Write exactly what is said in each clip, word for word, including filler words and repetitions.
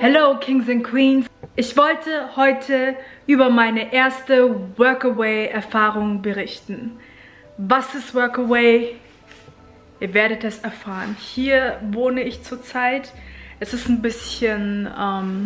Hello Kings and Queens! Ich wollte heute über meine erste Workaway-Erfahrung berichten. Was ist Workaway? Ihr werdet es erfahren. Hier wohne ich zurzeit. Es ist ein bisschen, ähm,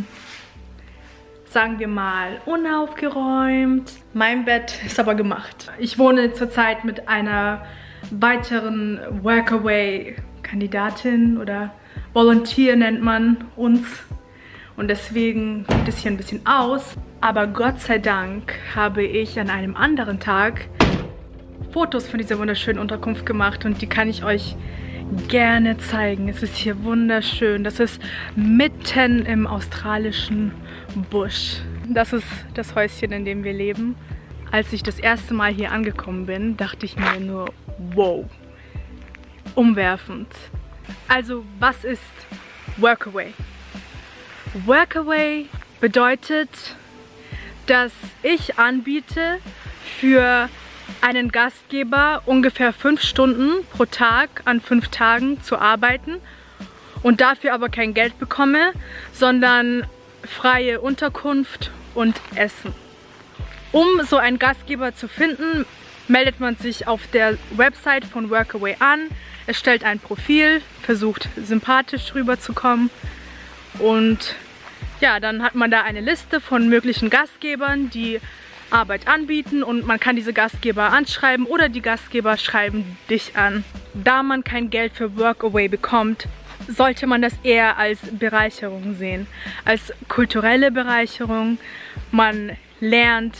sagen wir mal, unaufgeräumt. Mein Bett ist aber gemacht. Ich wohne zurzeit mit einer weiteren Workaway-Kandidatin oder Volunteer nennt man uns. Und deswegen sieht es hier ein bisschen aus. Aber Gott sei Dank habe ich an einem anderen Tag Fotos von dieser wunderschönen Unterkunft gemacht. Und die kann ich euch gerne zeigen. Es ist hier wunderschön. Das ist mitten im australischen Busch. Das ist das Häuschen, in dem wir leben. Als ich das erste Mal hier angekommen bin, dachte ich mir nur, wow, umwerfend. Also, was ist Workaway? Workaway bedeutet, dass ich anbiete, für einen Gastgeber ungefähr fünf Stunden pro Tag an fünf Tagen zu arbeiten und dafür aber kein Geld bekomme, sondern freie Unterkunft und Essen. Um so einen Gastgeber zu finden, meldet man sich auf der Website von Workaway an, erstellt ein Profil, versucht sympathisch rüberzukommen. Und ja, dann hat man da eine Liste von möglichen Gastgebern, die Arbeit anbieten, und man kann diese Gastgeber anschreiben oder die Gastgeber schreiben dich an. Da man kein Geld für Workaway bekommt, sollte man das eher als Bereicherung sehen, als kulturelle Bereicherung. Man lernt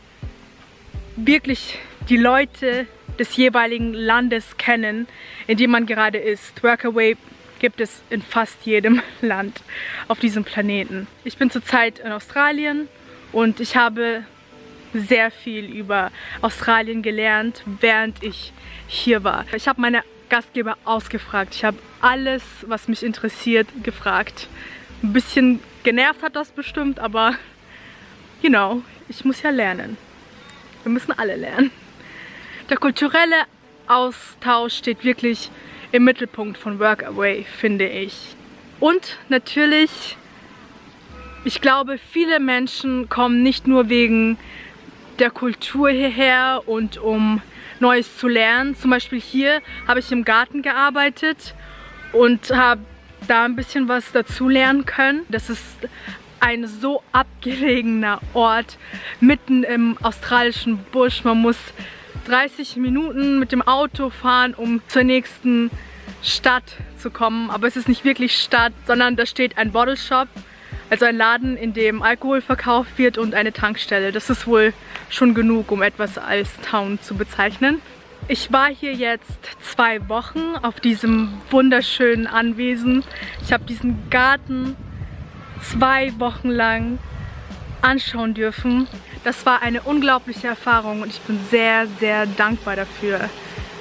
wirklich die Leute des jeweiligen Landes kennen, in dem man gerade ist. Workaway gibt es in fast jedem Land auf diesem Planeten. Ich bin zurzeit in Australien und ich habe sehr viel über Australien gelernt, während ich hier war. Ich habe meine Gastgeber ausgefragt. Ich habe alles, was mich interessiert, gefragt. Ein bisschen genervt hat das bestimmt, aber you know, ich muss ja lernen. Wir müssen alle lernen. Der kulturelle Austausch steht wirklich im Mittelpunkt von Workaway, finde ich. Und natürlich, ich glaube, viele Menschen kommen nicht nur wegen der Kultur hierher und um Neues zu lernen. Zum Beispiel hier habe ich im Garten gearbeitet und habe da ein bisschen was dazu lernen können. Das ist ein so abgelegener Ort, mitten im australischen Busch. Man muss dreißig Minuten mit dem Auto fahren, um zur nächsten Stadt zu kommen. Aber es ist nicht wirklich Stadt, sondern da steht ein Bottle Shop, also ein Laden, in dem Alkohol verkauft wird, und eine Tankstelle. Das ist wohl schon genug, um etwas als Town zu bezeichnen. Ich war hier jetzt zwei Wochen auf diesem wunderschönen Anwesen. Ich habe diesen Garten zwei Wochen lang anschauen dürfen. Das war eine unglaubliche Erfahrung und ich bin sehr, sehr dankbar dafür.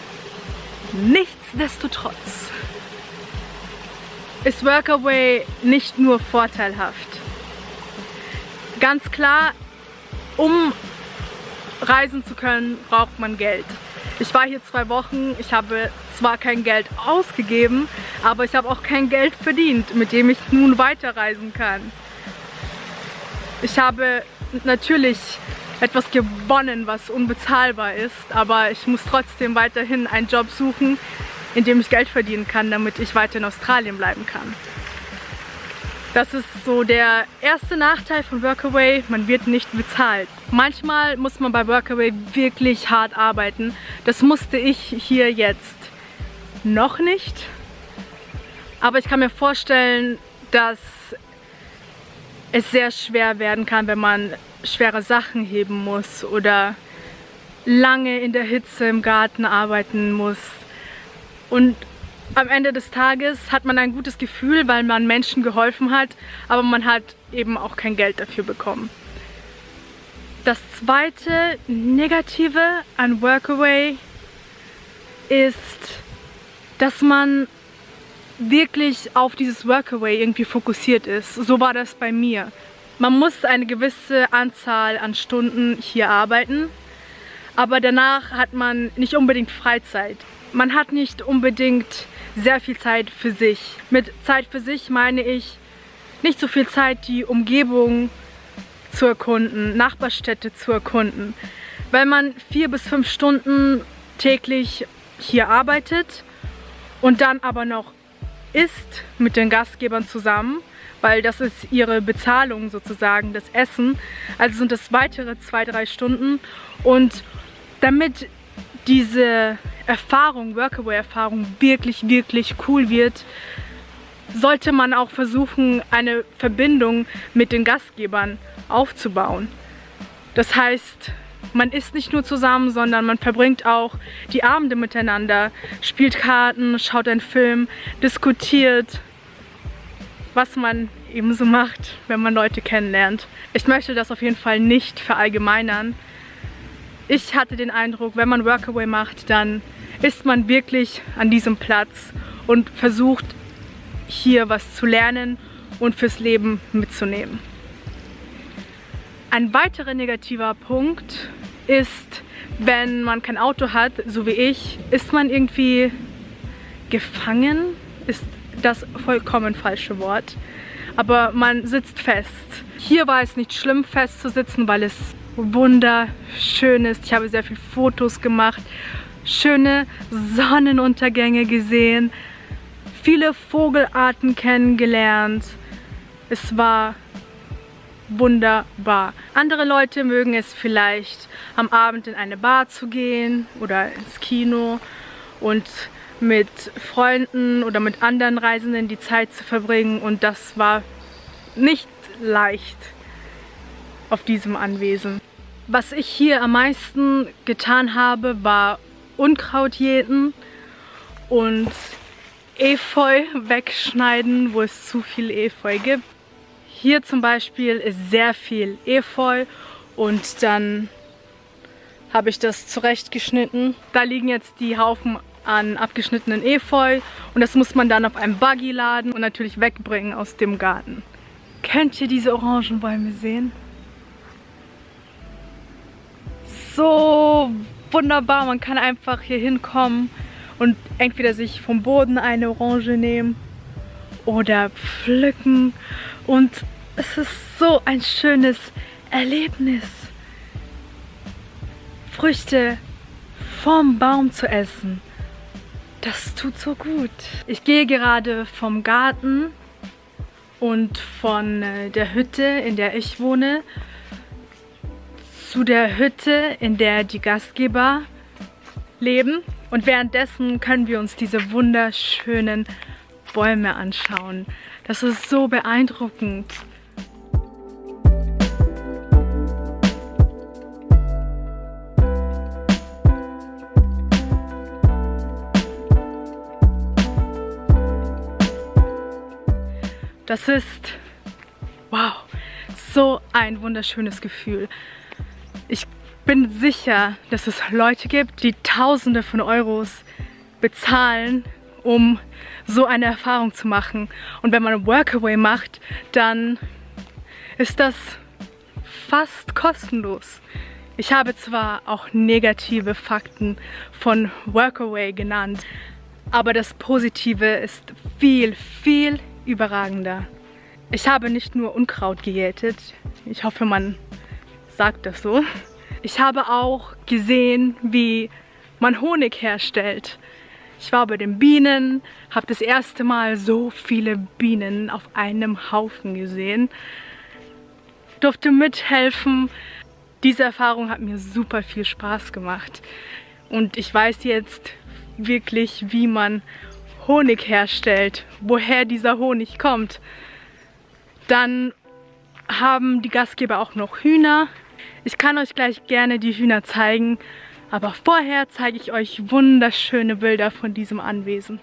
Nichtsdestotrotz ist Workaway nicht nur vorteilhaft. Ganz klar, um reisen zu können, braucht man Geld. Ich war hier zwei Wochen, ich habe zwar kein Geld ausgegeben, aber ich habe auch kein Geld verdient, mit dem ich nun weiterreisen kann. Ich habe natürlich etwas gewonnen, was unbezahlbar ist, aber ich muss trotzdem weiterhin einen Job suchen, in dem ich Geld verdienen kann, damit ich weiter in Australien bleiben kann. Das ist so der erste Nachteil von Workaway, man wird nicht bezahlt. Manchmal muss man bei Workaway wirklich hart arbeiten. Das musste ich hier jetzt noch nicht. Aber ich kann mir vorstellen, dass es sehr schwer werden kann, wenn man schwere Sachen heben muss oder lange in der Hitze im Garten arbeiten muss. Und am Ende des Tages hat man ein gutes Gefühl, weil man Menschen geholfen hat, aber man hat eben auch kein Geld dafür bekommen. Das zweite Negative an Workaway ist, dass man wirklich auf dieses Workaway irgendwie fokussiert ist. So war das bei mir. Man muss eine gewisse Anzahl an Stunden hier arbeiten, aber danach hat man nicht unbedingt Freizeit. Man hat nicht unbedingt sehr viel Zeit für sich. Mit Zeit für sich meine ich nicht so viel Zeit, die Umgebung zu erkunden, Nachbarstädte zu erkunden, weil man vier bis fünf Stunden täglich hier arbeitet und dann aber noch isst mit den Gastgebern zusammen, weil das ist ihre Bezahlung sozusagen, das Essen. Also sind es weitere zwei, drei Stunden. Und damit diese Erfahrung, Workaway-Erfahrung wirklich, wirklich cool wird, sollte man auch versuchen, eine Verbindung mit den Gastgebern aufzubauen. Das heißt, man isst nicht nur zusammen, sondern man verbringt auch die Abende miteinander, spielt Karten, schaut einen Film, diskutiert, was man eben so macht, wenn man Leute kennenlernt. Ich möchte das auf jeden Fall nicht verallgemeinern. Ich hatte den Eindruck, wenn man Workaway macht, dann ist man wirklich an diesem Platz und versucht, hier was zu lernen und fürs Leben mitzunehmen. Ein weiterer negativer Punkt ist, wenn man kein Auto hat, so wie ich, ist man irgendwie gefangen, ist das vollkommen falsche Wort. Aber man sitzt fest. Hier war es nicht schlimm, festzusitzen, weil es wunderschön ist. Ich habe sehr viele Fotos gemacht, schöne Sonnenuntergänge gesehen, viele Vogelarten kennengelernt. Es war wunderbar. Andere Leute mögen es vielleicht, am Abend in eine Bar zu gehen oder ins Kino und mit Freunden oder mit anderen Reisenden die Zeit zu verbringen, und das war nicht leicht auf diesem Anwesen. Was ich hier am meisten getan habe, war Unkraut jäten und Efeu wegschneiden, wo es zu viel Efeu gibt. Hier zum Beispiel ist sehr viel Efeu und dann habe ich das zurechtgeschnitten. Da liegen jetzt die Haufen an abgeschnittenen Efeu und das muss man dann auf einem Buggy laden und natürlich wegbringen aus dem Garten. Könnt ihr diese Orangenbäume sehen? So wunderbar, man kann einfach hier hinkommen und entweder sich vom Boden eine Orange nehmen oder pflücken, und es ist so ein schönes Erlebnis, Früchte vom Baum zu essen. Das tut so gut. Ich gehe gerade vom Garten und von der Hütte, in der ich wohne, zu der Hütte, in der die Gastgeber leben. Und währenddessen können wir uns diese wunderschönen Bäume anschauen. Das ist so beeindruckend. Das ist, wow, so ein wunderschönes Gefühl. Ich bin sicher, dass es Leute gibt, die Tausende von Euros bezahlen, um so eine Erfahrung zu machen. Und wenn man Workaway macht, dann ist das fast kostenlos. Ich habe zwar auch negative Fakten von Workaway genannt, aber das Positive ist viel, viel überragender. Ich habe nicht nur Unkraut gejätet, ich hoffe, man sagt das so. Ich habe auch gesehen, wie man Honig herstellt. Ich war bei den Bienen, habe das erste Mal so viele Bienen auf einem Haufen gesehen, durfte mithelfen. Diese Erfahrung hat mir super viel Spaß gemacht und ich weiß jetzt wirklich, wie man Honig herstellt, woher dieser Honig kommt. Dann haben die Gastgeber auch noch Hühner. Ich kann euch gleich gerne die Hühner zeigen, aber vorher zeige ich euch wunderschöne Bilder von diesem Anwesen.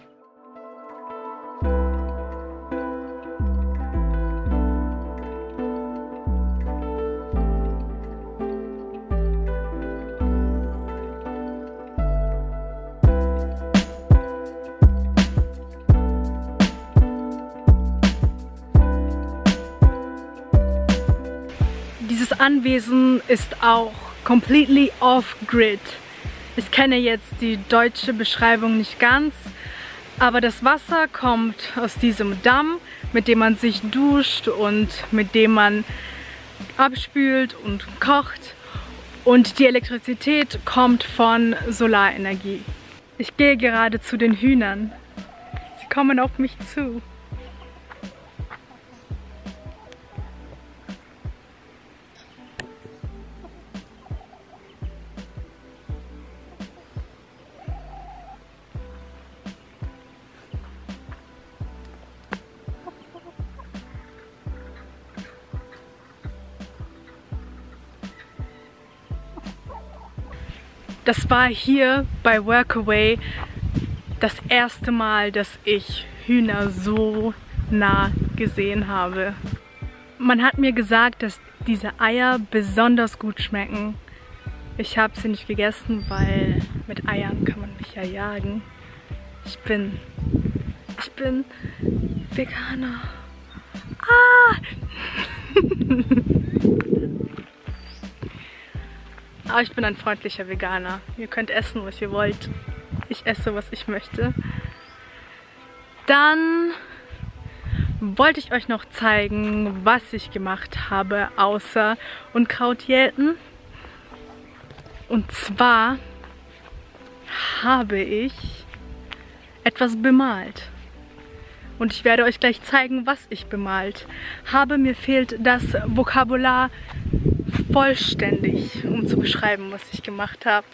Dieses Anwesen ist auch completely off-grid. Ich kenne jetzt die deutsche Beschreibung nicht ganz, Aber das Wasser kommt aus diesem Damm, mit dem man sich duscht und mit dem man abspült und kocht. Und die Elektrizität kommt von Solarenergie. Ich gehe gerade zu den Hühnern. Sie kommen auf mich zu. Das war hier bei Workaway das erste Mal, dass ich Hühner so nah gesehen habe. Man hat mir gesagt, dass diese Eier besonders gut schmecken. Ich habe sie nicht gegessen, weil mit Eiern kann man mich ja jagen. Ich bin, ich bin Veganer. Ah! Aber ich bin ein freundlicher Veganer. Ihr könnt essen, was ihr wollt. Ich esse, was ich möchte. Dann wollte ich euch noch zeigen, was ich gemacht habe, außer Unkraut jäten. Und zwar habe ich etwas bemalt. Und ich werde euch gleich zeigen, was ich bemalt habe. Mir fehlt das Vokabular vollständig, um zu beschreiben, was ich gemacht habe.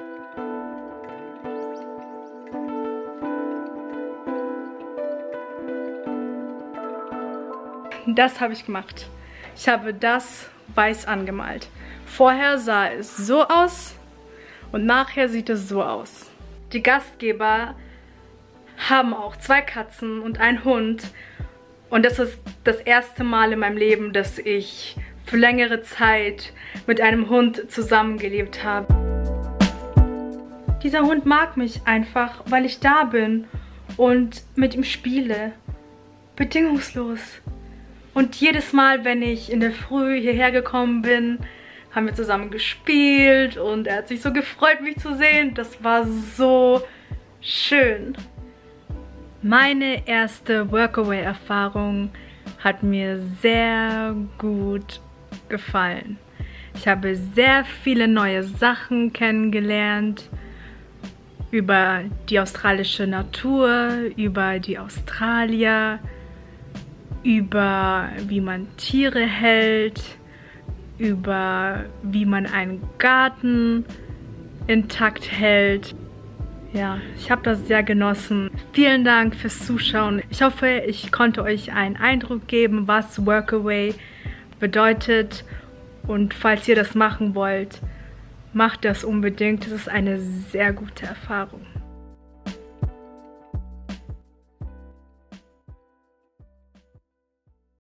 Das habe ich gemacht. Ich habe das weiß angemalt. Vorher sah es so aus und nachher sieht es so aus. Die Gastgeber haben auch zwei Katzen und einen Hund. Und das ist das erste Mal in meinem Leben, dass ich für längere Zeit mit einem Hund zusammengelebt habe. Dieser Hund mag mich einfach, weil ich da bin und mit ihm spiele. Bedingungslos. Und jedes Mal, wenn ich in der Früh hierher gekommen bin, haben wir zusammen gespielt und er hat sich so gefreut, mich zu sehen. Das war so schön. Meine erste Workaway-Erfahrung hat mir sehr gut gefallen. Ich habe sehr viele neue Sachen kennengelernt über die australische Natur, über die Australier, über wie man Tiere hält, über wie man einen Garten intakt hält. Ja, ich habe das sehr genossen. Vielen Dank fürs Zuschauen. Ich hoffe, ich konnte euch einen Eindruck geben, was Workaway bedeutet. Und falls ihr das machen wollt, macht das unbedingt. Das ist eine sehr gute Erfahrung.